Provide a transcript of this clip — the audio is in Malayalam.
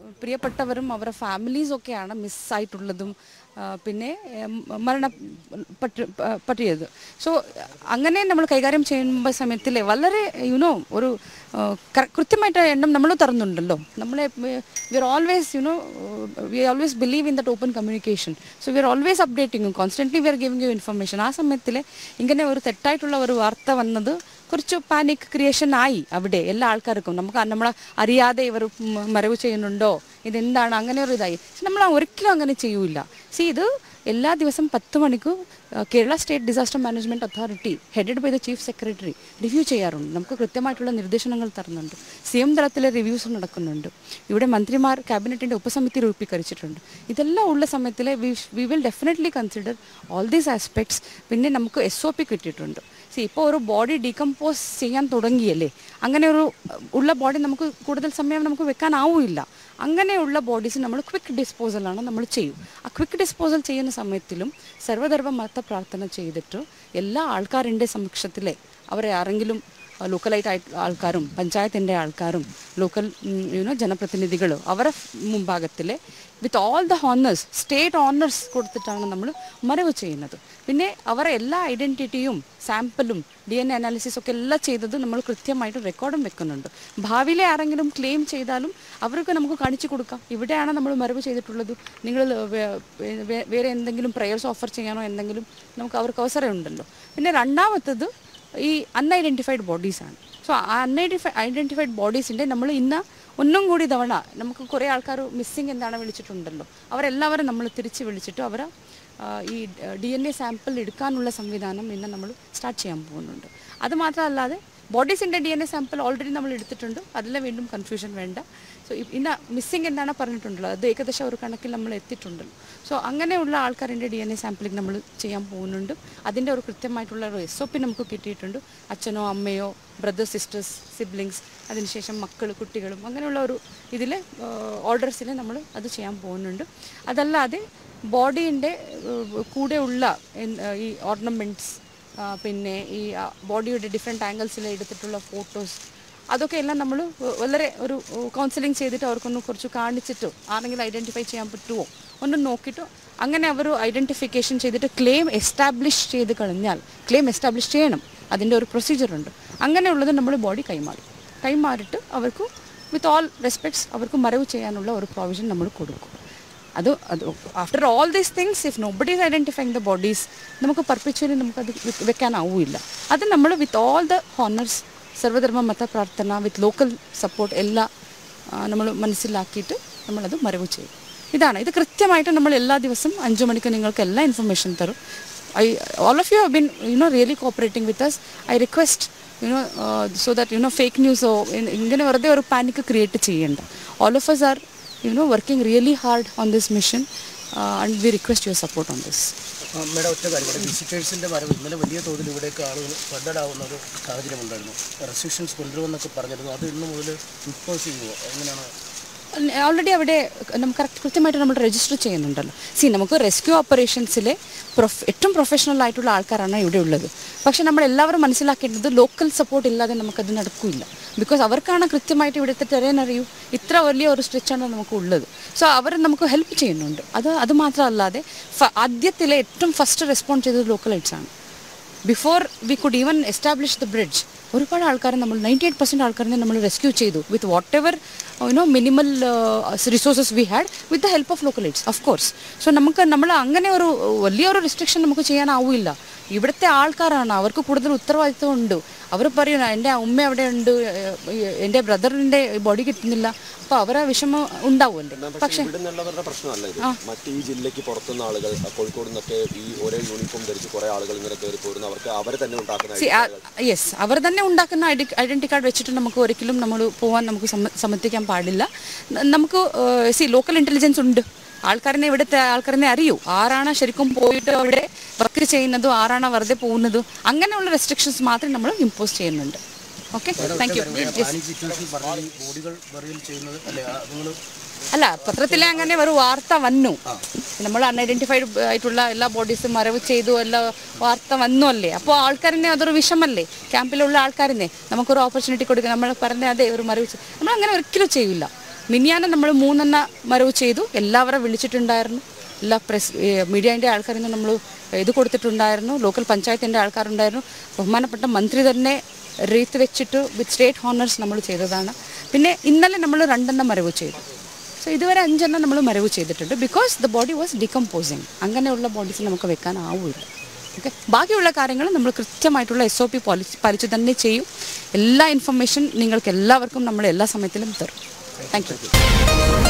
പ്രിയപ്പെട്ടവരും അവരുടെ ഫാമിലീസൊക്കെയാണ് മിസ്സായിട്ടുള്ളതും പിന്നെ പറ്റിയത്. സോ അങ്ങനെ നമ്മൾ കൈകാര്യം ചെയ്യുമ്പോൾ സമയത്തിൽ വളരെ ഒരു കൃത്യമായിട്ട് എണ്ണം നമ്മൾ തരുന്നുണ്ടല്ലോ. നമ്മളെ we are always we always believe in that open communication. So we are always updating constantly we are giving you information. ആ സമയത്തിൽ ഇങ്ങനെ ഒരു തെറ്റായിട്ടുള്ള ഒരു വാർത്ത വന്നത് കുറച്ച് പാനിക് ക്രിയേഷൻ ആയി അവിടെ എല്ലാ ആൾക്കാർക്കും. നമ്മളെ അറിയാതെ ഇവർ മറവ് ചെയ്യുന്നുണ്ടോ, ഇതെന്താണ്, അങ്ങനെ ഒരു ഇതായി. നമ്മൾ ഒരിക്കലും അങ്ങനെ ചെയ്യൂല. ഇത് എല്ലാ ദിവസം 10 മണിക്ക് Kerala state disaster management authority headed by the chief secretary review ചെയ്യാറുണ്ട്. നമുക്ക് കൃത്യമായിട്ടുള്ള നിർദ്ദേശങ്ങൾ തരുന്നുണ്ട്. CM തലത്തിലെ റിവ്യൂസ് നടക്കുന്നുണ്ട്. ഇവിടെ മന്ത്രിമാർ ക്യാബിനറ്റിൻ്റെ ഉപസമിതി രൂപീകരിച്ചിട്ടുണ്ട്. ഇതെല്ലാം ഉള്ള സമയത്തിൽ we will definitely consider all these aspects. പിന്നെ നമുക്ക് SOP കിട്ടിയിട്ടുണ്ട്. ഇപ്പോൾ ഒരു ബോഡി ഡീകമ്പോസ് ചെയ്യാൻ തുടങ്ങിയല്ലേ, അങ്ങനെ ഉള്ള ബോഡി നമുക്ക് കൂടുതൽ സമയം നമുക്ക് വെക്കാനാവില്ല. അങ്ങനെയുള്ള ബോഡീസ് നമ്മൾ ക്വിക്ക് ഡിസ്പോസലാണ് നമ്മൾ ചെയ്യും. ആ ക്വിക്ക് ഡിസ്പോസൽ ചെയ്യുന്ന സമയത്തിലും സർവ്വധർമ്മ മത പ്രാർത്ഥന ചെയ്തിട്ട് എല്ലാ ആൾക്കാരുടെ സമക്ഷത്തിലെ അവരെ ആരെങ്കിലും ലോക്കലായിട്ട് ആൾക്കാരും പഞ്ചായത്തിൻ്റെ ആൾക്കാരും ലോക്കൽ ജനപ്രതിനിധികൾ അവരുടെ മുമ്പാകത്തിൽ with all the honours state honours കൊടുത്തിട്ടാണ് നമ്മൾ മറവ് ചെയ്യുന്നത്. പിന്നെ അവരെ എല്ലാ ഐഡൻറ്റിറ്റിയും സാമ്പിളും DNA അനാലിസിസൊക്കെ എല്ലാം ചെയ്തത് നമ്മൾ കൃത്യമായിട്ട് റെക്കോർഡും വെക്കുന്നുണ്ട്. ഭാവിയിലെ ആരെങ്കിലും ക്ലെയിം ചെയ്താലും അവർക്ക് നമുക്ക് കാണിച്ചു കൊടുക്കാം, ഇവിടെയാണ് നമ്മൾ മറവ് ചെയ്തിട്ടുള്ളത്, നിങ്ങൾ വേറെ എന്തെങ്കിലും പ്രേയേഴ്സ് ഓഫർ ചെയ്യാനോ എന്തെങ്കിലും നമുക്ക് അവർക്ക് അവസരമുണ്ടല്ലോ. പിന്നെ രണ്ടാമത്തത് ഈ അൺഐഡൻറ്റിഫൈഡ് ബോഡീസാണ്. സോ ആ ഐഡൻറ്റിഫൈഡ് ബോഡീസിൻ്റെ നമ്മൾ ഒന്നും കൂടി തവണ നമുക്ക് കുറേ ആൾക്കാർ മിസ്സിങ് എന്താണ് വിളിച്ചിട്ടുണ്ടല്ലോ, അവരെല്ലാവരും നമ്മൾ തിരിച്ച് വിളിച്ചിട്ട് അവരെ ഈ DNA സാമ്പിൾ എടുക്കാനുള്ള സംവിധാനം നമ്മൾ സ്റ്റാർട്ട് ചെയ്യാൻ പോകുന്നുണ്ട്. അതുമാത്രമല്ലാതെ ബോഡീസിൻ്റെ DNA സാമ്പിൾ ഓൾറെഡി നമ്മൾ എടുത്തിട്ടുണ്ട്. അതിലെ വീണ്ടും കൺഫ്യൂഷൻ വേണ്ട. സോ മിസ്സിങ് എന്താണ് പറഞ്ഞിട്ടുണ്ടല്ലോ, അത് ഏകദേശം ഒരു കണക്കിൽ നമ്മൾ എത്തിയിട്ടുണ്ടല്ലോ. സോ അങ്ങനെയുള്ള ആൾക്കാരുടെ DNA സാമ്പിളിങ് നമ്മൾ ചെയ്യാൻ പോകുന്നുണ്ട്. അതിൻ്റെ ഒരു കൃത്യമായിട്ടുള്ള ഒരു SOP നമുക്ക് കിട്ടിയിട്ടുണ്ട്. അച്ഛനോ അമ്മയോ ബ്രദേഴ്സ് സിസ്റ്റേഴ്സ് സിബ്ലിങ്സ് അതിനുശേഷം മക്കൾ കുട്ടികളും അങ്ങനെയുള്ള ഒരു ഇതിൽ ഓർഡേഴ്സിൽ നമ്മൾ അത് ചെയ്യാൻ പോകുന്നുണ്ട്. അതല്ലാതെ ബോഡീൻ്റെ കൂടെയുള്ള ഈ ഓർണമെൻറ്റ്സ് പിന്നെ ഈ ബോഡിയുടെ ഡിഫറെൻറ്റ് ആംഗിൾസിൽ എടുത്തിട്ടുള്ള ഫോട്ടോസ് അതൊക്കെ എല്ലാം നമ്മൾ വളരെ ഒരു കൗൺസിലിംഗ് ചെയ്തിട്ട് അവർക്കൊന്ന് കുറച്ച് കാണിച്ചിട്ടോ ആരെങ്കിലും ഐഡൻറ്റിഫൈ ചെയ്യാൻ പറ്റുമോ ഒന്ന് നോക്കിയിട്ടോ അങ്ങനെ അവർ ഐഡൻറ്റിഫിക്കേഷൻ ചെയ്തിട്ട് ക്ലെയിം എസ്റ്റാബ്ലിഷ് ചെയ്ത് കഴിഞ്ഞാൽ ക്ലെയിം എസ്റ്റാബ്ലിഷ് ചെയ്യണം, അതിൻ്റെ ഒരു പ്രൊസീജിയറുണ്ട്. അങ്ങനെയുള്ളത് നമ്മൾ ബോഡി കൈമാറിയിട്ട് അവർക്ക് വിത്ത് ഓൾ റെസ്പെക്ട്സ് അവർക്ക് മറവ് ചെയ്യാനുള്ള ഒരു പ്രൊവിഷൻ നമ്മൾ കൊടുക്കും. അത് after all these things if nobody is identifying the bodies നമുക്ക് പെർപെച്വലി നമുക്കത് വെക്കാനാവില്ല. അത് നമ്മൾ വിത്ത് ഓൾ ദ ഹോണേഴ്സ് സർവ്വധർമ്മ മത പ്രാർത്ഥന വിത്ത് ലോക്കൽ സപ്പോർട്ട് എല്ലാം നമ്മൾ മനസ്സിലാക്കിയിട്ട് നമ്മളത് മറവ് ചെയ്യും. ഇത് കൃത്യമായിട്ട് നമ്മൾ എല്ലാ ദിവസവും 5 മണിക്ക് നിങ്ങൾക്ക് എല്ലാ ഇൻഫർമേഷൻ തരും. all of you have been really cooperating with us. I request so that fake news ingane varade oru panic create cheyenda. All of us are working really hard on this mission and we request your support on this. Madam, ഒറ്റ കാര്യം വിസിറ്റേഴ്സിൻ്റെ വരവ് ഇന്നലെ വലിയ തോതിൽ ഇവിടേക്ക് ആളുകൾ ഫ്ലഡഡ് ആവുന്ന ഒരു സാഹചര്യം ഉണ്ടായിരുന്നു. റെസ്ട്രിക്ഷൻസ് കൊണ്ടുവരുമെന്നൊക്കെ പറഞ്ഞിരുന്നു. അത് ഇന്ന് മുതൽ ഇമ്പോസ് ചെയ്യുമോ, എങ്ങനെയാണ്? ഓൾറെഡി അവിടെ നമുക്ക് കൃത്യമായിട്ട് നമ്മൾ രജിസ്റ്റർ ചെയ്യുന്നുണ്ടല്ലോ. നമുക്ക് റെസ്ക്യൂ ഓപ്പറേഷൻസിലെ ഏറ്റവും പ്രൊഫഷണൽ ആയിട്ടുള്ള ആൾക്കാരാണ് ഇവിടെ ഉള്ളത്. പക്ഷേ നമ്മളെല്ലാവരും മനസ്സിലാക്കേണ്ടത് ലോക്കൽ സപ്പോർട്ട് ഇല്ലാതെ നമുക്കത് നടക്കില്ല. ബിക്കോസ് അവർക്കാണ് കൃത്യമായിട്ട് ഇവിടുത്തെ ടെറേൻ അറിയൂ, ഇത്ര വലിയ ഒരു സ്ട്രെച്ചാണ് നമുക്ക് ഉള്ളത്. സോ അവർ നമുക്ക് ഹെൽപ്പ് ചെയ്യുന്നുണ്ട്. അത് മാത്രമല്ലാതെ ആദ്യത്തിലെ ഏറ്റവും ഫസ്റ്റ് റെസ്പോണ്ട് ചെയ്തത് ലോക്കൽ എയ്ഡ്സാണ്. Before we could even establish the bridge ഒരുപാട് ആൾക്കാരെ നമ്മൾ 98% ആൾക്കാരെ നമ്മൾ റെസ്ക്യൂ ചെയ്തു with whatever minimal resources we had with the help of local aids of course. So നമ്മൾ അങ്ങനെ ഒരു വലിയൊരു റെസ്ട്രിക്ഷൻ നമുക്ക് ചെയ്യാനാവില്ല. ഇവിടുത്തെ ആൾക്കാരാണ്, അവർക്ക് കൂടുതൽ ഉത്തരവാദിത്വം ഉണ്ട്. അവർ പറയുന്നു എൻ്റെ ഉമ്മ അവിടെ ഉണ്ട്, എൻ്റെ ബ്രദറിൻ്റെ ബോഡി കിട്ടുന്നില്ല, അപ്പോൾ അവരെ വിഷമം ഉണ്ടാവുമല്ലോ. പക്ഷേ മറ്റ് ഈ ജില്ലയ്ക്ക് പുറത്തുനിന്ന് ആളുകൾ കോഴിക്കോട് നിന്നൊക്കെ ഈ ഒരേ യൂണിഫോം ധരിച്ച് കുറേ ആളുകൾ ഇങ്ങനെ കയറി പോരുന്നു. അവർക്ക് അവർ തന്നെ ഉണ്ടാക്കുന്ന ഐഡൻറ്റി കാർഡ് വെച്ചിട്ട് നമുക്ക് ഒരിക്കലും നമ്മൾ പോകാൻ നമുക്ക് സമ്മതിക്കാൻ പാടില്ല. നമുക്ക് ലോക്കൽ ഇൻ്റലിജൻസ് ഉണ്ട്. ഇവിടുത്തെ ആൾക്കാരെ അറിയൂ ആരാണ് ശരിക്കും പോയിട്ട് അവിടെ വർക്ക് ചെയ്യുന്നതും ആരാണ് വെറുതെ പോകുന്നതും. അങ്ങനെയുള്ള റെസ്ട്രിക്ഷൻസ് മാത്രമേ നമ്മൾ ഇമ്പോസ് ചെയ്യുന്നുണ്ട്. Okay, thank you. അല്ല, പത്രത്തിലെ അങ്ങനെ ഒരു വാർത്ത വന്നു, നമ്മൾ അൺഐഡൻറ്റിഫൈഡ് ആയിട്ടുള്ള എല്ലാ ബോഡീസും മറവ് ചെയ്തു എല്ലാ വാർത്ത വന്നു അല്ലേ. അപ്പോൾ ആൾക്കാരനെ അതൊരു വിഷമല്ലേ, ക്യാമ്പിലുള്ള ആൾക്കാരനെ നമുക്കൊരു ഓപ്പർച്യൂണിറ്റി കൊടുക്കുക. നമ്മൾ പറഞ്ഞ അതെ ഒരു മറവ് നമ്മൾ അങ്ങനെ ഒരിക്കലും ചെയ്യില്ല. മിനിയാന്ന് നമ്മൾ 3 മരവ് ചെയ്തു. എല്ലാവരും വിളിച്ചിട്ടുണ്ടായിരുന്നു. എല്ലാ മീഡിയൻ്റെ ആൾക്കാരിൽ നിന്ന് നമ്മൾ ഇത് കൊടുത്തിട്ടുണ്ടായിരുന്നു. ലോക്കൽ പഞ്ചായത്തിൻ്റെ ആൾക്കാരുണ്ടായിരുന്നു. ബഹുമാനപ്പെട്ട മന്ത്രി തന്നെ റീത്ത് വെച്ചിട്ട് വിത്ത് സ്റ്റേറ്റ് ഹോണേഴ്സ് നമ്മൾ ചെയ്തതാണ്. പിന്നെ ഇന്നലെ നമ്മൾ 2 മരവ് ചെയ്തു. സോ ഇതുവരെ 5 നമ്മൾ മരവ് ചെയ്തിട്ടുണ്ട്. Because the body was decomposing. അങ്ങനെയുള്ള ബോഡീസ് നമുക്ക് വെക്കാനാവില്ല. ഓക്കെ, ബാക്കിയുള്ള കാര്യങ്ങൾ നമ്മൾ കൃത്യമായിട്ടുള്ള SOP പാലിച്ച് തന്നെ ചെയ്യും. എല്ലാ ഇൻഫർമേഷൻ നിങ്ങൾക്ക് എല്ലാവർക്കും നമ്മൾ എല്ലാ സമയത്തിലും തരും. Thank U.